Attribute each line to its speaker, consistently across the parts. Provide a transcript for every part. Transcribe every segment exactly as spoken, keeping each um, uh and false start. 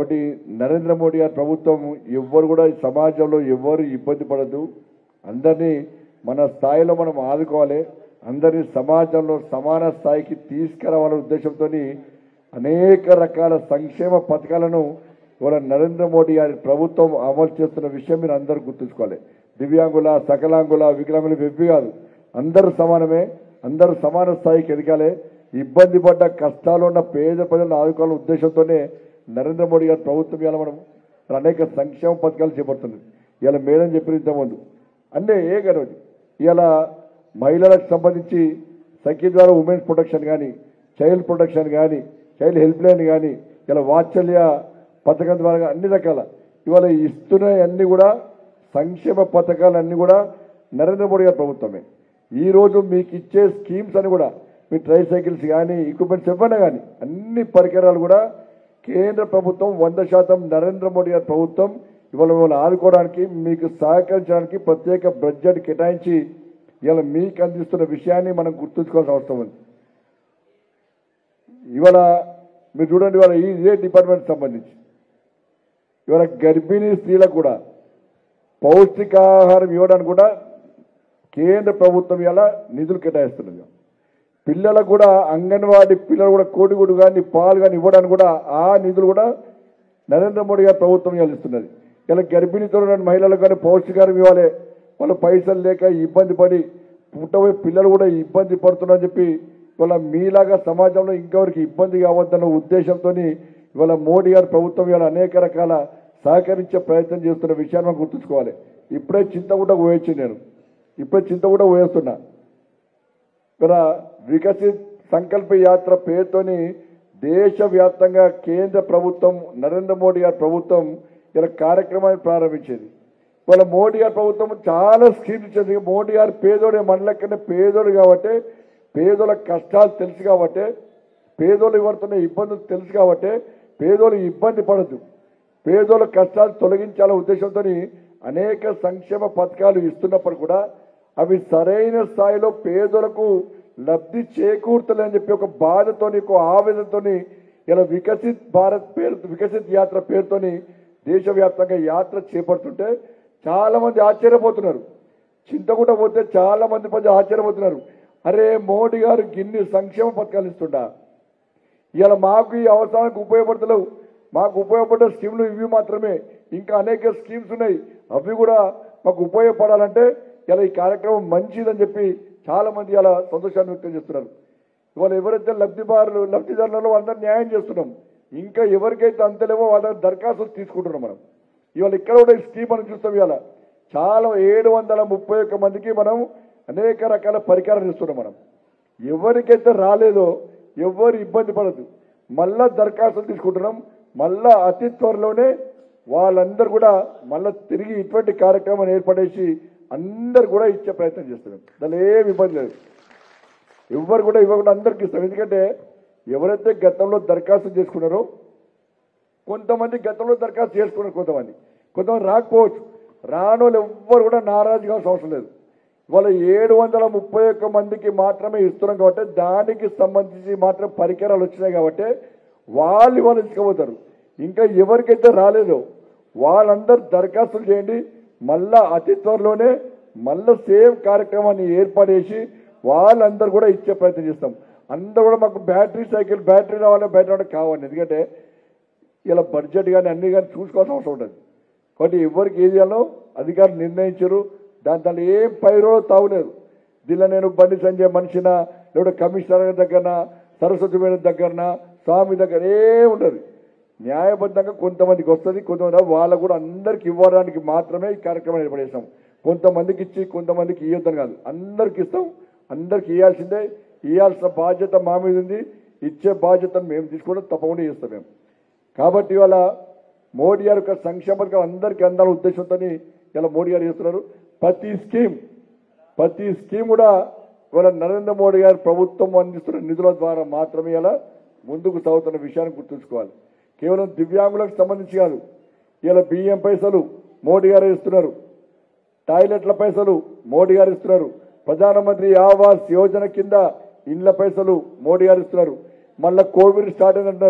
Speaker 1: కాబట్టి నరేంద్ర మోడీ గారి ప్రభుత్వం ఎవ్వరు కూడా ఈ సమాజంలో ఎవ్వరు ఇబ్బంది పడద్దు, అందరినీ మన స్థాయిలో మనం ఆదుకోవాలి, అందరినీ సమాజంలో సమాన స్థాయికి తీసుకురావాలనే ఉద్దేశంతో అనేక రకాల సంక్షేమ పథకాలను ఇవాళ నరేంద్ర మోడీ గారి ప్రభుత్వం అమలు చేస్తున్న విషయం మీరు అందరూ గుర్తుంచుకోవాలి. దివ్యాంగుల, సకలాంగుల, వికలాంగులు వెవ్వి కాదు, అందరూ సమానమే, అందరూ సమాన స్థాయికి ఎదగాలి. ఇబ్బంది పడ్డ కష్టాలు ఉన్న పేద ప్రజలను ఆదుకోవాలనే ఉద్దేశంతోనే నరేంద్ర మోడీ గారి ప్రభుత్వం ఇవాళ మనం అనేక సంక్షేమ పథకాలు చేపడుతుంది. ఇలా మేడం చెప్పిన ఇంతకుముందు అంటే ఏ గారు ఇలా మహిళలకు సంబంధించి సఖీ ద్వారా ఉమెన్స్ ప్రొటెక్షన్ కానీ, చైల్డ్ ప్రొటెక్షన్ కానీ, చైల్డ్ హెల్ప్ లైన్ కానీ, ఇలా వాత్సల్య పథకం ద్వారా అన్ని రకాల ఇవాళ ఇస్తున్న అన్ని కూడా సంక్షేమ పథకాలు అన్నీ కూడా నరేంద్ర మోడీ గారి ప్రభుత్వమే. ఈరోజు మీకు ఇచ్చే స్కీమ్స్ అని కూడా మీ ట్రై సైకిల్స్ కానీ, ఎక్విప్మెంట్స్ ఇవ్వనా కానీ అన్ని పరికరాలు కూడా కేంద్ర ప్రభుత్వం వంద శాతం నరేంద్ర మోడీ గారి ప్రభుత్వం ఇవాళ మిమ్మల్ని ఆదుకోవడానికి, మీకు సహకరించడానికి ప్రత్యేక బడ్జెట్ కేటాయించి ఇవాళ మీకు అందిస్తున్న విషయాన్ని మనం గుర్తుంచుకోవాల్సిన అవసరం ఉంది. ఇవాళ మీరు చూడండి, ఇవాళ ఈ ఇదే డిపార్ట్మెంట్ సంబంధించి ఇవాళ గర్భిణీ స్త్రీలకు కూడా పౌష్టికాహారం ఇవ్వడానికి కూడా కేంద్ర ప్రభుత్వం ఇవాళ నిధులు కేటాయిస్తున్నది. పిల్లలకు కూడా అంగన్వాడీ పిల్లలు కూడా కోడిగుడు కానీ పాలు కానీ ఇవ్వడానికి కూడా ఆ నిధులు కూడా నరేంద్ర మోడీ గారి ప్రభుత్వం ఇవాళ ఇస్తున్నది. ఇలా గర్భిణీతో మహిళలకు కానీ పౌష్టికాహారం ఇవ్వాలి, వాళ్ళు పైసలు లేక ఇబ్బంది పడి పుట్టబోయే పిల్లలు కూడా ఇబ్బంది పడుతున్నారని చెప్పి ఇవాళ మీలాగా సమాజంలో ఇంకెవరికి ఇబ్బంది కావద్దన్న ఉద్దేశంతో ఇవాళ మోడీ గారి ప్రభుత్వం ఇవాళ అనేక రకాల సహకరించే ప్రయత్నం చేస్తున్న విషయాన్ని మనం గుర్తుంచుకోవాలి. ఇప్పుడే చింతగుడ్డ పోయొచ్చు, నేను ఇప్పుడే చింతగుడ్డ పోయేస్తున్నా. ఇక్కడ వికసిత్ సంకల్ప యాత్ర పేరుతోని దేశవ్యాప్తంగా కేంద్ర ప్రభుత్వం నరేంద్ర మోడీ గారి ప్రభుత్వం ఇలా కార్యక్రమాన్ని ప్రారంభించేది. వాళ్ళ మోడీ గారి ప్రభుత్వం చాలా స్కీమ్స్ ఇచ్చేది. మోడీ గారు పేదోడు మనలెక్కనే పేదోడు కాబట్టి, పేదోళ్ళ కష్టాలు తెలుసు కాబట్టి, పేదోళ్ళు పడుతున్న ఇబ్బందులు తెలుసు కాబట్టి పేదోళ్ళు ఇబ్బంది పడద్దు, పేదోళ్ళ కష్టాలు తొలగించాలనే ఉద్దేశంతో అనేక సంక్షేమ పథకాలు ఇస్తున్నప్పుడు కూడా అవి సరైన స్థాయిలో పేదలకు లబ్ధి చేకూర్తలేని చెప్పి ఒక బాధతోని, ఒక ఆవేదనతోని ఇలా వికసిత్ భారత్ పేరు వికసిత్ యాత్ర పేరుతోని దేశవ్యాప్తంగా యాత్ర చేపడుతుంటే చాలా మంది ఆశ్చర్యపోతున్నారు. చింతకుంట పోతే చాలా మంది ప్రజలు ఆశ్చర్యపోతున్నారు. అరే మోడీ గారు గిన్ని సంక్షేమ పథకాలు ఇస్తుండా, ఇలా మాకు ఈ అవసరానికి ఉపయోగపడతలేవు, మాకు ఉపయోగపడే స్కీమ్లు ఇవి మాత్రమే, ఇంకా అనేక స్కీమ్స్ ఉన్నాయి, అవి కూడా మాకు ఉపయోగపడాలంటే ఇలా ఈ కార్యక్రమం మంచిదని చెప్పి చాలా మంది ఇలా సంతోషాన్ని వ్యక్తం చేస్తున్నారు. ఇవాళ ఎవరైతే లబ్ధిదారులు లబ్ధిదారులలో అందరూ న్యాయం చేస్తున్నాం, ఇంకా ఎవరికైతే అంతలేవో వాళ్ళ దరఖాస్తులు తీసుకుంటున్నాం మనం. ఇవాళ ఇక్కడ కూడా ఈ స్కీమ్ మనం చూస్తాం. ఇవాళ చాలా ఏడు వందల ముప్పై ఒక్క మందికి మనం అనేక రకాల పరికరాలు ఇస్తున్నాం. మనం ఎవరికైతే రాలేదో ఎవరు ఇబ్బంది పడద్దు, మళ్ళా దరఖాస్తులు తీసుకుంటున్నాం. మళ్ళా అతి త్వరలోనే వాళ్ళందరూ కూడా మళ్ళా తిరిగి ఇటువంటి కార్యక్రమాన్ని ఏర్పడేసి అందరు కూడా ఇచ్చే ప్రయత్నం చేస్తున్నాం. దానిలో ఏమి ఇబ్బంది లేదు, ఎవరు కూడా ఇవ్వకుండా అందరికి ఇస్తాం. ఎందుకంటే ఎవరైతే గతంలో దరఖాస్తు చేసుకున్నారో కొంతమంది గతంలో దరఖాస్తు చేసుకున్నారు, కొంతమంది కొంతమంది రాకపోవచ్చు, రానోళ్ళు ఎవ్వరు కూడా నారాజు కావాల్సిన అవసరం లేదు. ఇవాళ ఏడు వందల ముప్పై ఒక్క మందికి మాత్రమే ఇస్తున్నాం కాబట్టి దానికి సంబంధించి మాత్రం పరికరాలు వచ్చినాయి కాబట్టి వాళ్ళు ఇవాళ ఇసుకపోతారు. ఇంకా ఎవరికైతే రాలేదో వాళ్ళందరూ దరఖాస్తులు చేయండి, మళ్ళా అతి త్వరలోనే మళ్ళా సేమ్ కార్యక్రమాన్ని ఏర్పడేసి వాళ్ళందరూ కూడా ఇచ్చే ప్రయత్నం చేస్తాం. అందరూ కూడా మాకు బ్యాటరీ సైకిల్ బ్యాటరీ రావాలి బ్యాటరీ రావడం కావాలి, ఎందుకంటే ఇలా బడ్జెట్ కానీ అన్ని కానీ చూసుకోవాల్సిన అవసరం ఉంటుంది. కాబట్టి ఎవరికి ఏది చేయాలో అధికారులు నిర్ణయించారు, దాని దాంట్లో ఏం పైరో తావులేదు. దీనిలో నేను బండి సంజయ్ మనిషినా లేదా కమిషనర్ దగ్గరన సరస్వతి మేడం దగ్గరన స్వామి దగ్గర ఏ ఉండదు. న్యాయబద్ధంగా కొంతమందికి వస్తుంది, కొంతమంది వాళ్ళకు కూడా అందరికి ఇవ్వడానికి మాత్రమే ఈ కార్యక్రమం ఏర్పడేస్తాం. కొంతమందికి ఇచ్చి కొంతమందికి ఇవ్వద్దని కాదు, అందరికి ఇస్తాం. అందరికి ఇవ్వాల్సిందే, ఇవ్వాల్సిన బాధ్యత మా మీద ఉంది, ఇచ్చే బాధ్యతను మేము తీసుకోవడం తప్పకుండా చేస్తాం మేము. కాబట్టి ఇవాళ మోడీ గారి యొక్క సంక్షేమ పథకాలు అందరికీ అందాల ఉద్దేశంతో ఇలా మోడీ గారు చేస్తున్నారు. ప్రతి స్కీమ్ ప్రతి స్కీమ్ కూడా ఇవాళ నరేంద్ర మోడీ గారి ప్రభుత్వం అందిస్తున్న నిధుల ద్వారా మాత్రమే ఇలా ముందుకు సాగుతున్న విషయాన్ని గుర్తుంచుకోవాలి. కేవలం దివ్యాంగులకు సంబంధించి కాదు, ఇలా బియ్యం పైసలు మోడీ గారు ఇస్తున్నారు, టాయిలెట్ల పైసలు మోడీ గారు ఇస్తున్నారు, ప్రధానమంత్రి ఆవాస్ యోజన కింద ఇండ్ల పైసలు మోడీ గారు ఇస్తున్నారు. మళ్ళీ కోవిడ్ స్టార్ట్ అని అంటున్నారు,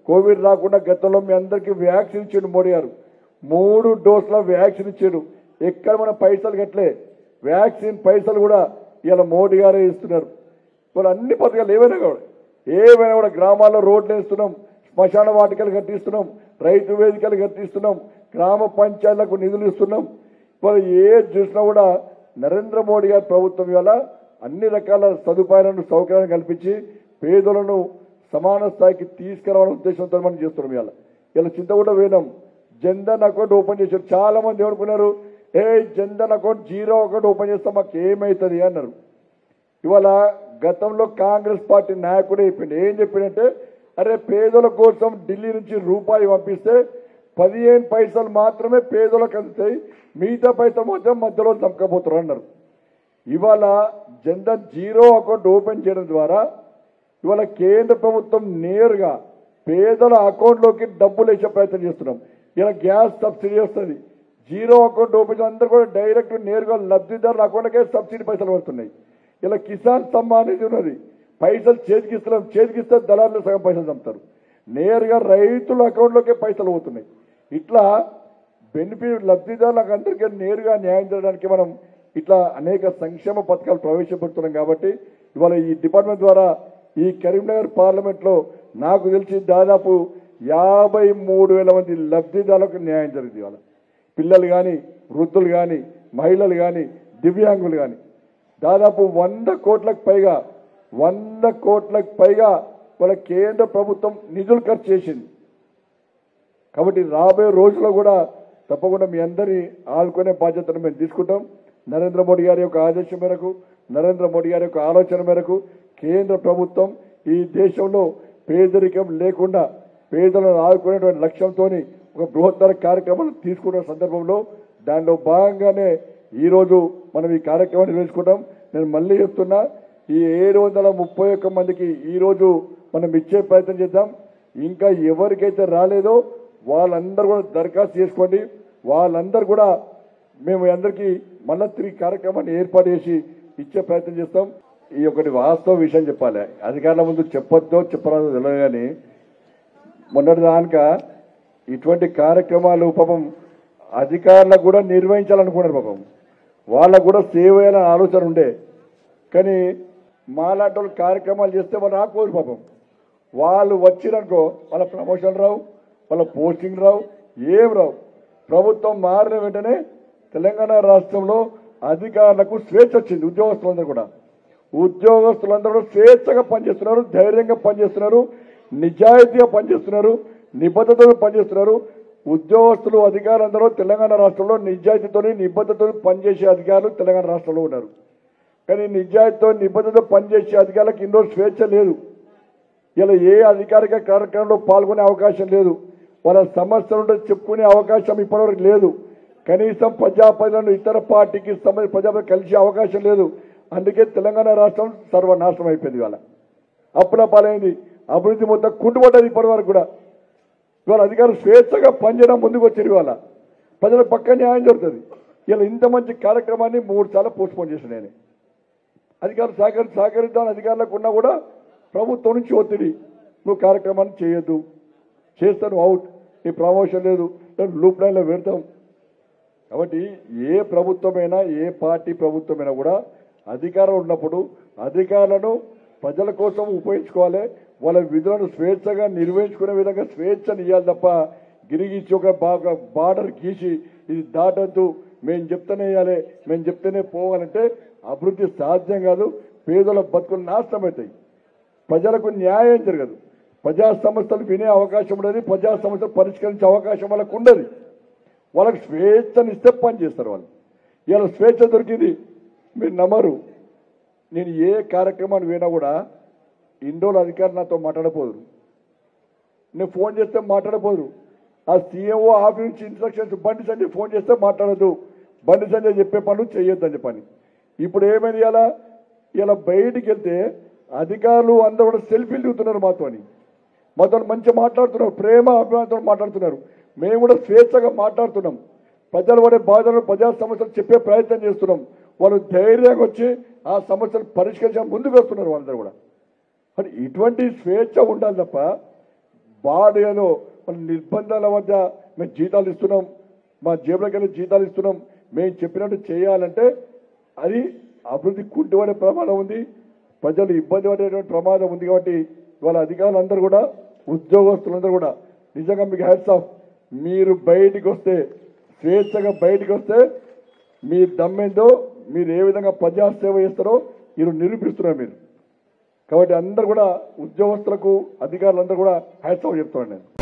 Speaker 1: కోవిడ్ రాకుండా గతంలో మీ అందరికీ వ్యాక్సిన్ ఇచ్చిండు మోడీ గారు. మూడు డోసుల వ్యాక్సిన్ ఇచ్చాడు. ఎక్కడ మన పైసలు కట్టలే. వ్యాక్సిన్ పైసలు కూడా ఇలా మోడీ గారే ఇస్తున్నారు. వాళ్ళు అన్ని పథకాలు ఏవైనా కూడా ఏవైనా కూడా గ్రామాల్లో రోడ్లు వేస్తున్నాం, శ్మశాన వాటికలు కట్టిస్తున్నాం, రైతు వేదికలు కట్టిస్తున్నాం, గ్రామ పంచాయతీలకు నిధులు ఇస్తున్నాం. వాళ్ళు ఏది చూసినా కూడా నరేంద్ర మోడీ గారి ప్రభుత్వం ఇవాళ అన్ని రకాల సదుపాయాలను సౌకర్యాలను కల్పించి పేదలను సమాన స్థాయికి తీసుకురావాలనే ఉద్దేశంతో మనం చేస్తున్నాం. ఇవాళ ఇలా చింతగూడ వేనాం, జన్ధన్ అకౌంట్ ఓపెన్ చేశారు. చాలా మంది ఏమనుకున్నారు, ఏ Jan Dhan account zero account open చేస్తే మాకు ఏమవుతుంది అన్నారు. ఇవాళ గతంలో కాంగ్రెస్ పార్టీ నాయకుడే చెప్పిండు. ఏం చెప్పిండంటే, అరే పేదల కోసం ఢిల్లీ నుంచి రూపాయి పంపిస్తే పదిహేను పైసలు మాత్రమే పేదలకు అందుతాయి, మిగతా పైసలు మాత్రం మధ్యలో చంపకపోతారు అన్నారు. ఇవాళ జన్ధన్ జీరో అకౌంట్ ఓపెన్ చేయడం ద్వారా ఇవాళ కేంద్ర ప్రభుత్వం నేరుగా పేదల అకౌంట్లోకి డబ్బులు వేసే ప్రయత్నం చేస్తున్నాం. ఇలా గ్యాస్ సబ్సిడీ వస్తుంది. జీరో అకౌంట్ ఓపెన్ అందరూ కూడా డైరెక్ట్ నేరుగా లబ్ధిదారుల అకౌంట్కే సబ్సిడీ పైసలు పడుతున్నాయి. ఇలా కిసాన్ సమ్మాన్ అనేది ఉన్నది. పైసలు చేతికిస్తున్నాం, చేతికిస్తే దళారులు సగం పైసలు చంపుతారు. నేరుగా రైతుల అకౌంట్లోకే పైసలు పోతున్నాయి. ఇట్లా బెనిఫిట్ లబ్ధిదారులకు అందరికీ నేరుగా న్యాయం చేయడానికి మనం ఇట్లా అనేక సంక్షేమ పథకాలు ప్రవేశపెడుతున్నాం. కాబట్టి ఇవాళ ఈ డిపార్ట్మెంట్ ద్వారా ఈ కరీంనగర్ పార్లమెంట్లో నాకు తెలిసి దాదాపు యాభై మూడు వేల మంది లబ్ధిదారులకు న్యాయం జరిగింది. ఇవాళ పిల్లలు కానీ, వృద్ధులు కానీ, మహిళలు కానీ, దివ్యాంగులు కానీ దాదాపు వంద కోట్లకు పైగా వంద కోట్లకు పైగా వాళ్ళ కేంద్ర ప్రభుత్వం నిధులు ఖర్చు చేసింది. కాబట్టి రాబోయే రోజుల్లో కూడా తప్పకుండా మీ అందరి ఆదుకునే బాధ్యతను మేము తీసుకుంటాం. నరేంద్ర మోడీ గారి యొక్క ఆదేశం మేరకు, నరేంద్ర మోడీ గారి యొక్క ఆలోచన మేరకు కేంద్ర ప్రభుత్వం ఈ దేశంలో పేదరికం లేకుండా పేదలను ఆదుకునేటువంటి లక్ష్యంతో ఒక బృహత్తర కార్యక్రమాలు తీసుకున్న సందర్భంలో దానిలో భాగంగానే ఈరోజు మనం ఈ కార్యక్రమాన్ని నిర్వహించుకుంటాం. నేను మళ్ళీ చెప్తున్నా, ఈ ఏడు వందల ముప్పై ఒక్క మందికి ఈరోజు మనం ఇచ్చే ప్రయత్నం చేద్దాం. ఇంకా ఎవరికైతే రాలేదో వాళ్ళందరూ కూడా దరఖాస్తు చేసుకోండి. వాళ్ళందరూ కూడా మేము అందరికీ మళ్ళా తిరిగి కార్యక్రమాన్ని ఏర్పాటు చేసి ఇచ్చే ప్రయత్నం చేస్తాం. ఈ ఒకటి వాస్తవ విషయం చెప్పాలి, అధికారుల ముందు చెప్పొద్దో చెప్పరాదో తెలియదు. కానీ మొన్నటి దానిక ఇటువంటి కార్యక్రమాలు పాపం అధికారులకు కూడా నిర్వహించాలనుకున్నారు. పాపం వాళ్ళకు కూడా సేవ్ చేయాలని ఆలోచన ఉండే. కానీ మాలాంటి వాళ్ళు కార్యక్రమాలు చేస్తే వాళ్ళు రాకపోరు. పాపం వాళ్ళు వచ్చిరనుకో వాళ్ళ ప్రమోషన్ రావు, వాళ్ళ పోస్టింగ్ రావు, ఏం రావు. ప్రభుత్వం మారిన వెంటనే తెలంగాణ రాష్ట్రంలో అధికారులకు స్వేచ్ఛ వచ్చింది. ఉద్యోగస్తులందరూ కూడా ఉద్యోగస్తులందరూ కూడా స్వేచ్ఛగా పనిచేస్తున్నారు, ధైర్యంగా పనిచేస్తున్నారు, నిజాయితీగా పనిచేస్తున్నారు, నిబద్ధతతో పనిచేస్తున్నారు. ఉద్యోగస్తులు అధికారులందరూ తెలంగాణ రాష్ట్రంలో నిజాయితీతో నిబద్ధతతో పనిచేసే అధికారులు తెలంగాణ రాష్ట్రంలో ఉన్నారు. కానీ నిజాయితీతో నిబద్ధతతో పనిచేసే అధికారులకు ఇన్నో స్వేచ్ఛ లేదు. ఇలా ఏ అధికారిక కార్యక్రమంలో పాల్గొనే అవకాశం లేదు. వాళ్ళ సమస్యలు చెప్పుకునే అవకాశం ఇప్పటివరకు లేదు. కనీసం ప్రజాప్రతినిధులను ఇతర పార్టీకి సంబంధించిన ప్రజాప్రతినిధులు కలిసే అవకాశం లేదు. అందుకే తెలంగాణ రాష్ట్రం సర్వనాశనం అయిపోయింది. ఇవాళ అప్పుల పాలైంది, అభివృద్ధి మొత్తం కుంటుపడ్డది. ఇప్పటి వరకు కూడా ఇవాళ అధికారులు స్వేచ్ఛగా పనిచేయడం ముందుకు వచ్చారు. ఇవాళ ప్రజలకు పక్క న్యాయం జరుగుతుంది. ఇలా ఇంత మంచి కార్యక్రమాన్ని మూడు సార్లు పోస్ట్పోన్ చేశాను నేను. అధికారులు సహకరి సహకరిద్దామని అధికారులకు ఉన్నా కూడా ప్రభుత్వం నుంచి ఒత్తిడి, నువ్వు కార్యక్రమాన్ని చేయొద్దు, చేస్తాను అవుట్, నీ ప్రమోషన్ లేదు, లూప్ లైన్లో పెడతాం. కాబట్టి ఏ ప్రభుత్వమైనా ఏ పార్టీ ప్రభుత్వమైనా కూడా అధికారం ఉన్నప్పుడు అధికారులను ప్రజల కోసం ఉపయోగించుకోవాలి. వాళ్ళ విధులను స్వేచ్ఛగా నిర్వహించుకునే విధంగా స్వేచ్ఛను ఇవ్వాలి తప్ప గిరిగీసి ఒక బాగా బార్డర్ గీసి ఇది దాటద్దు, మేము చెప్తేనే వేయాలి, మేము చెప్తేనే పోవాలంటే అభివృద్ధి సాధ్యం కాదు. పేదల బతుకులు నాశనం అవుతాయి, ప్రజలకు న్యాయం జరగదు, ప్రజా సమస్యలు వినే అవకాశం ఉండదు, ప్రజా సమస్యలు పరిష్కరించే అవకాశం వాళ్ళకు ఉండదు. వాళ్ళకి స్వేచ్ఛను ఇస్తే పని చేస్తారు వాళ్ళు. ఇలా స్వేచ్ఛ దొరికింది, మీరు నమ్మరు. నేను ఏ కార్యక్రమాన్ని వినా కూడా ఇండోల అధికారులు నాతో మాట్లాడపోదు, నేను ఫోన్ చేస్తే మాట్లాడపోదు. ఆ సీఎంఓ ఆఫీస్ నుంచి ఇన్స్ట్రక్షన్స్, బండి సంజయ్ ఫోన్ చేస్తే మాట్లాడదు, బండి సంజయ్ చెప్పే పనులు చేయొద్దని చెప్పని. ఇప్పుడు ఏమైంది, ఇలా ఇలా బయటికి వెళ్తే అధికారులు అందరూ కూడా సెల్ఫీలు దిగుతున్నారు మాతో, మాతో మంచిగా మాట్లాడుతున్నారు, ప్రేమ అభిమానంతో మాట్లాడుతున్నారు. మేము కూడా స్వేచ్ఛగా మాట్లాడుతున్నాం, ప్రజలు పడే బాధలు ప్రజా సమస్యలు చెప్పే ప్రయత్నం చేస్తున్నాం. వాళ్ళు ధైర్యంగా వచ్చి ఆ సమస్యలు పరిష్కరించడం ముందుకు వస్తున్నారు వాళ్ళందరూ కూడా. మరి ఇటువంటి స్వేచ్ఛ ఉండాలి తప్ప బాడీలో మన నిర్బంధాల మధ్య మేము జీతాలు ఇస్తున్నాం, మా జేబులోకి వెళ్ళి జీతాలు ఇస్తున్నాం, మేము చెప్పినట్టు చేయాలంటే అది అభివృద్ధి కుంటుపడే ప్రమాదం ఉంది, ప్రజలు ఇబ్బంది పడేటువంటి ప్రమాదం ఉంది. కాబట్టి ఇవాళ అధికారులందరూ కూడా ఉద్యోగస్తులందరూ కూడా నిజంగా మీకు హ్యాట్స్ ఆఫ్. మీరు బయటికి వస్తే స్వేచ్ఛగా బయటికి వస్తే మీ దమ్మేందో, మీరు ఏ విధంగా ప్రజాసేవ చేస్తారో మీరు నిరూపిస్తున్నారు మీరు. కాబట్టి అందరూ కూడా ఉద్యోగస్తులకు అధికారులందరూ కూడా హ్యాట్స్ ఆఫ్ చెప్తున్నాను నేను.